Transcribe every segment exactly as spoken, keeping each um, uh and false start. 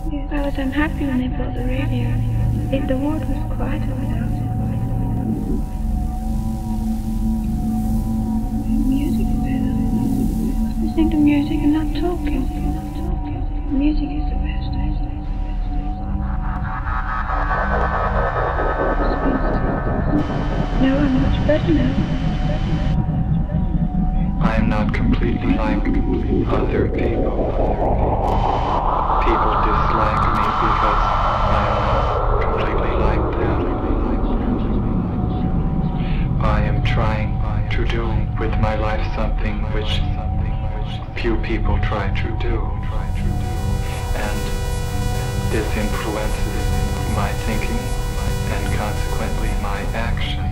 Yes, I was unhappy when they built the radio. It, the world was quieter without it. Music is better. Listening to music and not talking. Music is the best. No, I'm much better now. I am not completely like other people. People dislike me because I am not completely like them. I am trying to do with my life something which few people try to do. And this influences my thinking and consequently my action.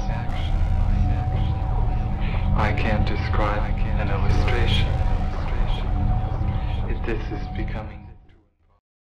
I can't describe an illustration. If this is becoming